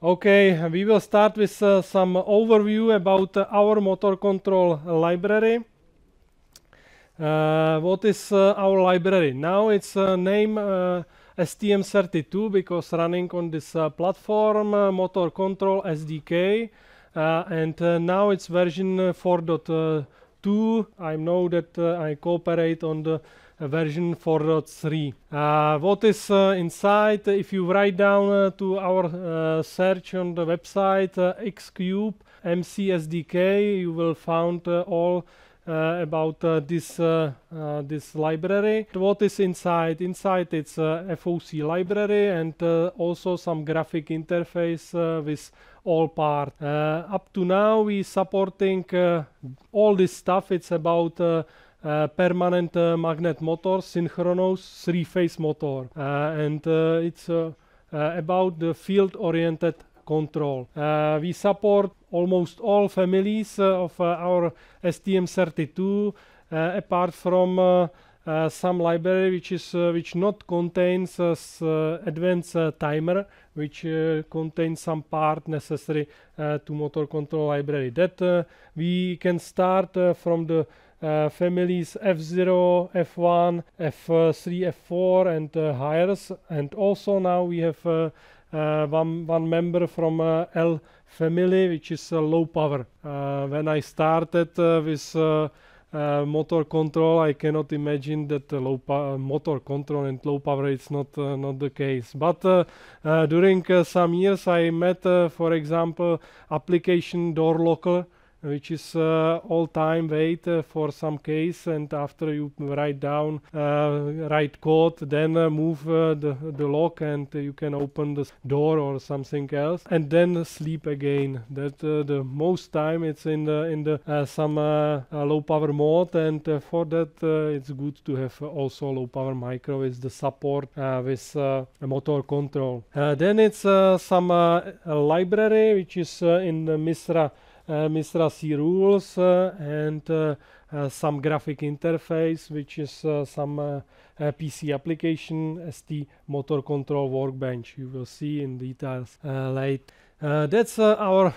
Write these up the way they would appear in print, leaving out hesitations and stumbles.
Okay, we will start with some overview about our motor control library. What is our library? Now it's name STM32 because running on this platform motor control SDK, and now it's version 4.2. I know that I cooperate on the version 4.3. What is inside? If you write down to our search on the website Xcube MC SDK, you will find all about this library. What is inside? Inside it's FOC library and also some graphic interface with all parts. Up to now we supporting all this stuff. It's about permanent magnet motor, synchronous three-phase motor, and it's about the field-oriented control. We support almost all families of our STM32, apart from some library which not contains advanced timer, which contains some part necessary to motor control library. That we can start from the families F0, F1, F3, F4 and higher. And also now we have one member from L family, which is low power. When I started with motor control, I cannot imagine that motor control and low power is not the case. But during some years I met, for example, application door locker, which is all-time wait for some case, and after you write down write code, then move the lock and you can open the door or something else, and then sleep again. That the most time it's in the some low power mode, and for that it's good to have also low power micro with the support with motor control. Then it's some library which is in the MISRA C rules and some graphic interface, which is some PC application, ST motor control workbench. You will see in details later. That's our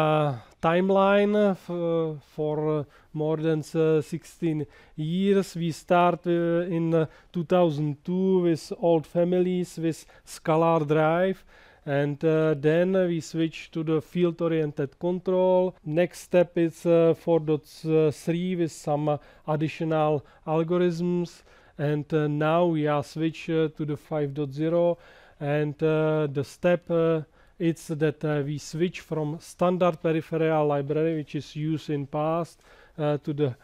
timeline for more than 16 years. We start in 2002 with old families with scalar drive. And then we switch to the field-oriented control. Next step is 4.3 with some additional algorithms. And now we are switched to the 5.0. And the step is that we switch from standard peripheral library, which is used in past, to the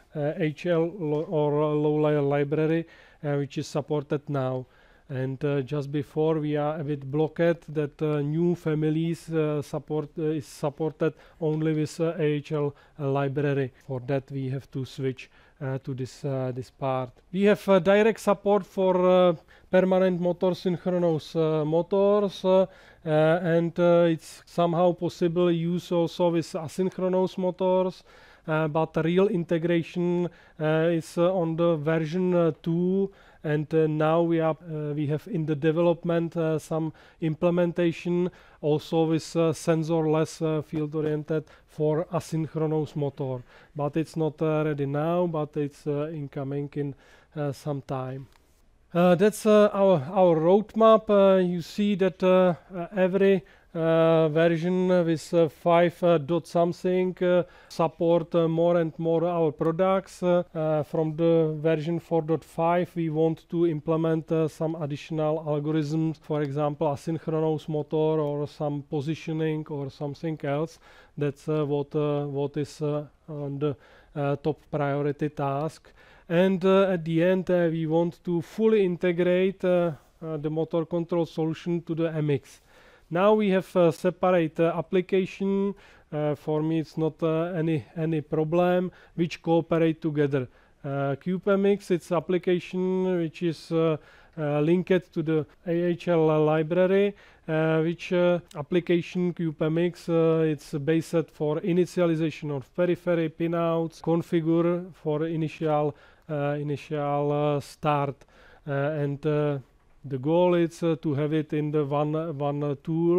HL or low-layer library, which is supported now. And just before we are a bit blocked that new families is supported only with AHL library. For that we have to switch to this part. We have direct support for permanent motor synchronous motors, and it's somehow possible use also with asynchronous motors. But real integration is on the version 2, and now we have in the development some implementation also with sensorless field-oriented for asynchronous motor. But it's not ready now, but it's incoming in some time. That's our roadmap. You see that every version with 5 dot something support more and more our products. From the version 4.5 we want to implement some additional algorithms, for example asynchronous motor or some positioning or something else. That's what is on the top priority task. And at the end we want to fully integrate the motor control solution to the MX. Now we have separate application. For me it's not any problem, which cooperate together. CubeMX, it's application which is linked to the AHL library, which application CubeMX it's based for initialization of periphery pinouts, configure for initial start, and the goal is to have it in the one tool,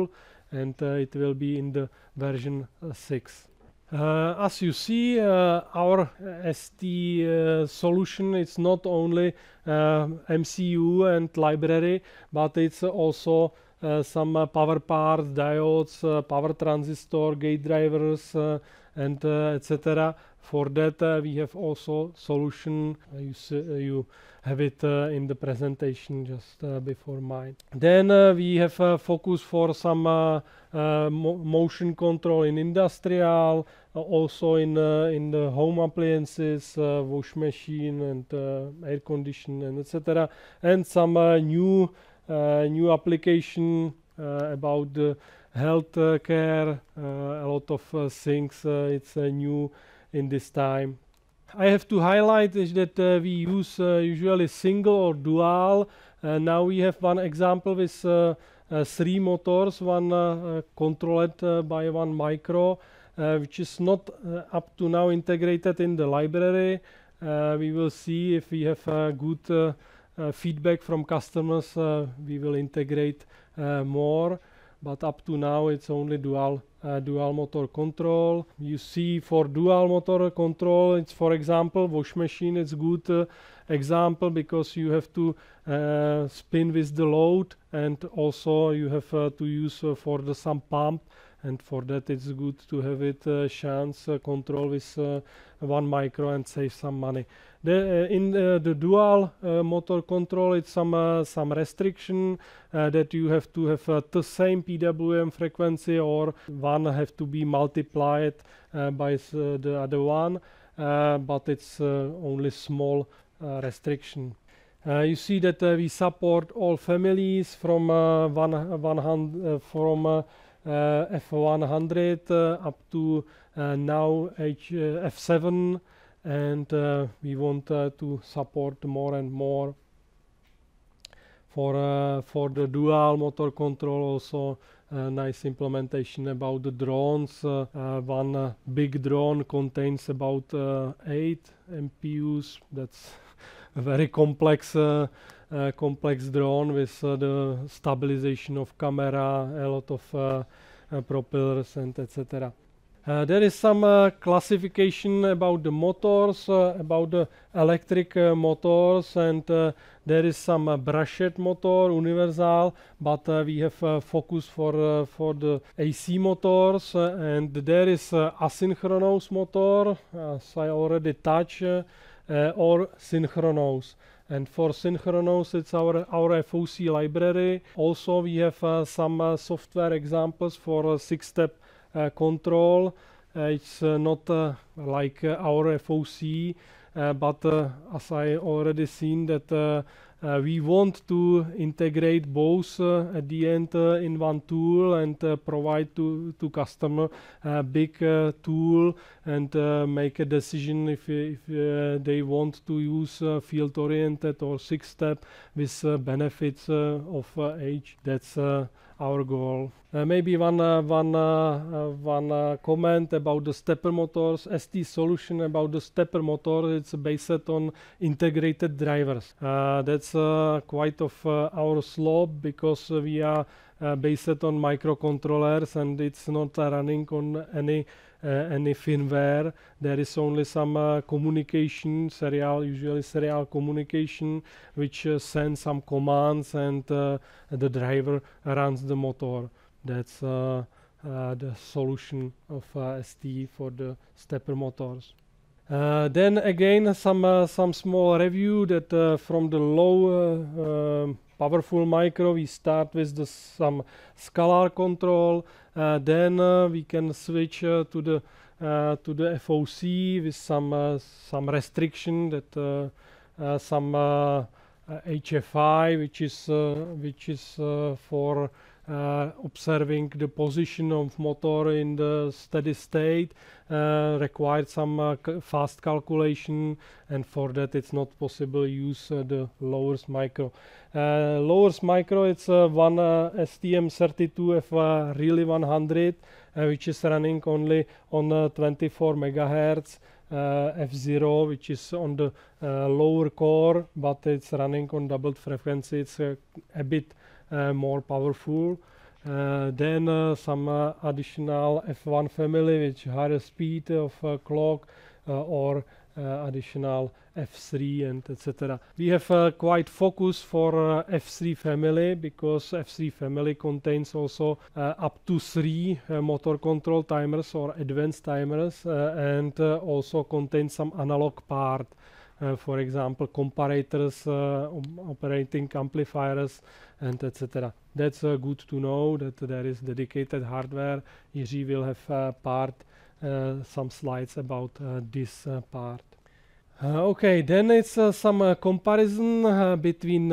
and it will be in the version 6. As you see, our ST solution is not only MCU and library, but it's also some power parts, diodes, power transistor, gate drivers, and etc. For that we have also solution. You have it in the presentation just before mine. Then we have focus for some motion control in industrial, also in the home appliances, wash machine and air condition and etc. And some new application about the health care, a lot of things. It's new in this time. I have to highlight is that we use usually single or dual. Now we have one example with 3 motors, one controlled by 1 micro, which is not up to now integrated in the library. We will see if we have good feedback from customers. We will integrate more, but up to now it's only dual motor control. You see, for dual motor control, it's, for example, wash machine. It's good example because you have to spin with the load, and also you have to use for the some pump, and for that it's good to have it chance control with 1 micro and save some money. In the dual motor control, it's some restriction that you have to have the same PWM frequency, or one have to be multiplied by the other one, but it's only small restriction. You see that we support all families from F100 up to now F7, and we want to support more and more. For the dual motor control, also nice implementation about the drones. One big drone contains about 8 MPUs. That's a very complex drone with the stabilization of camera, a lot of propellers and etc. There is some classification about the motors, about the electric motors, and there is some brushed motor, universal, but we have focus for the AC motors, and there is asynchronous motor, as I already touched, or synchronous. And for synchronous, it's our FOC library. Also, we have some software examples for 6-step control. It's not like our FOC, but as I already seen that we want to integrate both at the end in one tool and provide to customer a big tool, and make a decision if they want to use field oriented or 6-step with benefits of each. That's our goal. Maybe one comment about the stepper motors. ST solution about the stepper motor, it's based on integrated drivers. That's quite of our slope, because we are based on microcontrollers, and it's not running on any firmware. There is only some communication, usually serial communication, which sends some commands, and the driver runs the motor. That's the solution of ST for the stepper motors. Then again, some small review that from the low powerful micro we start with some scalar control. Then we can switch to the FOC with some restriction, that some HFI, which is for observing the position of motor in the steady state, required some fast calculation, and for that it's not possible use the lowest micro. Lowest micro, it's one STM32F really 100, which is running only on 24 megahertz. F0, which is on the lower core, but it's running on doubled frequency. It's a bit more powerful. Then some additional F1 family which higher speed of clock or additional F3 and etc. We have quite focus for F3 family because F3 family contains also up to 3 motor control timers or advanced timers and also contains some analog part. For example, comparators, operating amplifiers, and etc. That's good to know that there is dedicated hardware. Jiří will have some slides about this part. Okay, then it's some comparison between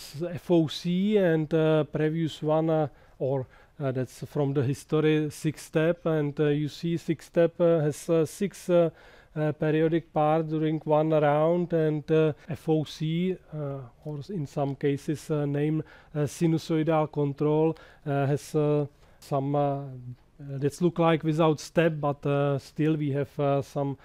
FOC and previous one, or that's from the history 6-step, and you see 6-step has 6 periodic parts during one round, and FOC, or in some cases named sinusoidal control, has some that look like without step, but still we have some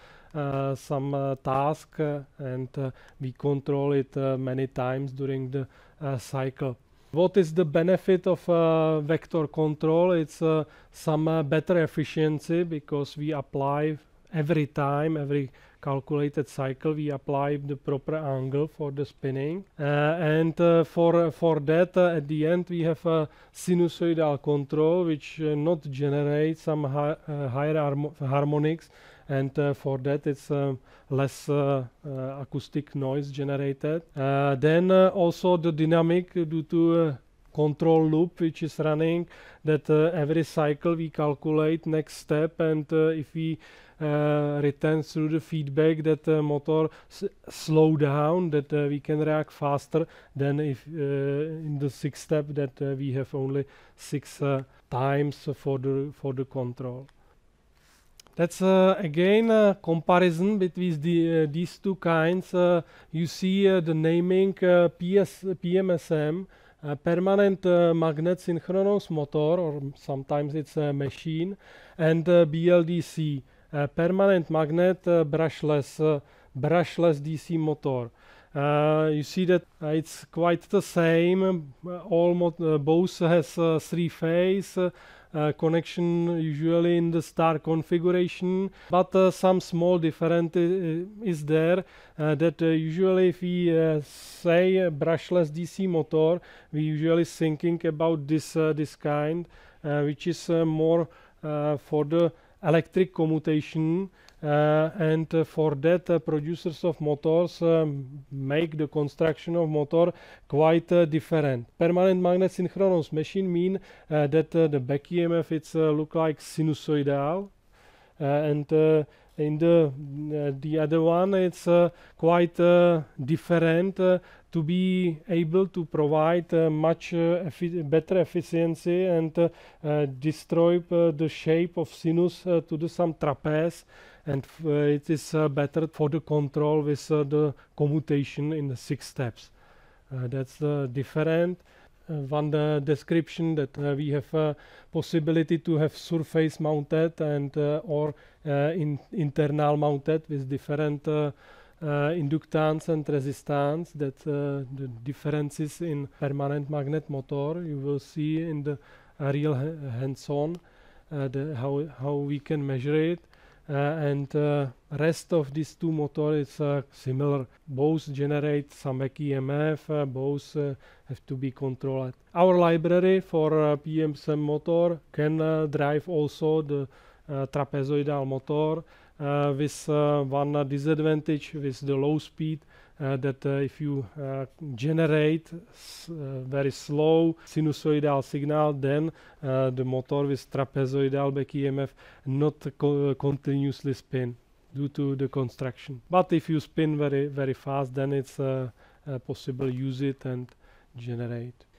task and we control it many times during the cycle. What is the benefit of vector control? It's some better efficiency because we apply every time, every calculated cycle, we apply the proper angle for the spinning, and for that at the end we have a sinusoidal control which not generates some higher harmonics, and for that it's less acoustic noise generated. Then also the dynamic due to control loop which is running, that every cycle we calculate next step, and if we return through the feedback that motor slow down, that we can react faster than if in the 6th step that we have only 6 times for the control. That's again a comparison between these two kinds. You see the naming PMSM, permanent magnet synchronous motor, or sometimes it's a machine, and BLDC, permanent magnet brushless DC motor. You see that it's quite the same. Both has 3-phase connection, usually in the star configuration, but some small difference is there. That usually if we say brushless DC motor, we usually thinking about this kind, which is more for the electric commutation, and for that producers of motors make the construction of motor quite different. Permanent magnet synchronous machine mean that the back EMF it's look like sinusoidal, and in the other one it's quite different, to be able to provide much better efficiency and destroy the shape of sinus to some trapeze, and it is better for the control with the commutation in the 6 steps. That's different. One description that we have possibility to have surface mounted and or internal mounted with different inductance and resistance. That the differences in permanent magnet motor you will see in the real hands-on, how we can measure it, and rest of these two motors is similar. Both generate some back EMF, both have to be controlled. Our library for PMSM motor can drive also the trapezoidal motor, with one disadvantage with the low speed, that if you generate very slow sinusoidal signal, then the motor with trapezoidal back EMF not continuously spin due to the construction. But if you spin very fast, then it's possible use it and generate.